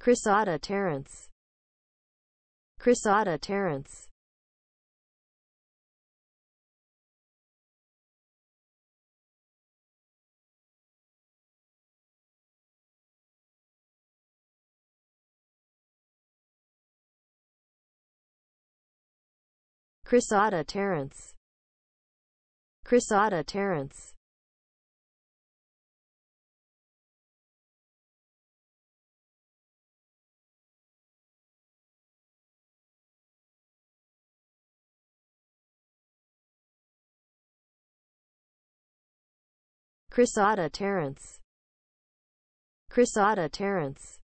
Crisada Terrence. Crisada Terrence. Crisada Terrence. Crisada Terrence. Crisada Terrence. Crisada Terrence.